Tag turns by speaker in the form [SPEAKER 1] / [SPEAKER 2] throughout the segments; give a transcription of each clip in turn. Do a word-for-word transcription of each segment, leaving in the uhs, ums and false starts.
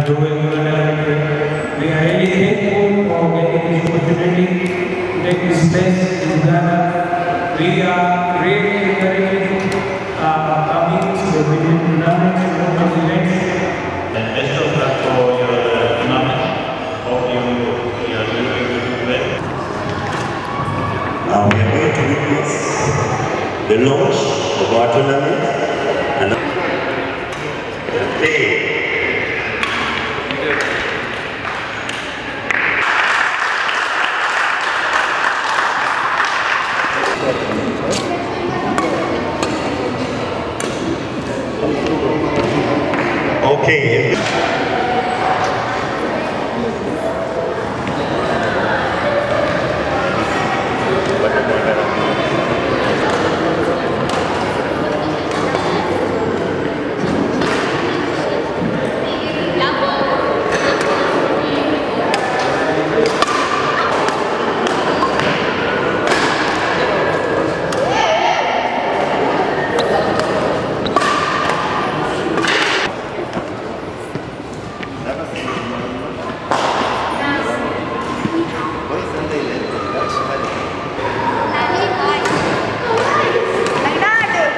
[SPEAKER 1] doing wonderful. We are really thankful for getting this opportunity to take this place in Uganda. We are really encouraging uh, coming to the video tournaments and local events.
[SPEAKER 2] And best of luck for your tournament. Hope you, you are doing well.
[SPEAKER 3] Now we are going to witness the launch of our tournament and hey. Okay.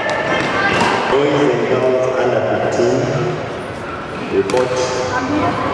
[SPEAKER 3] Boys and girls under fifteen report.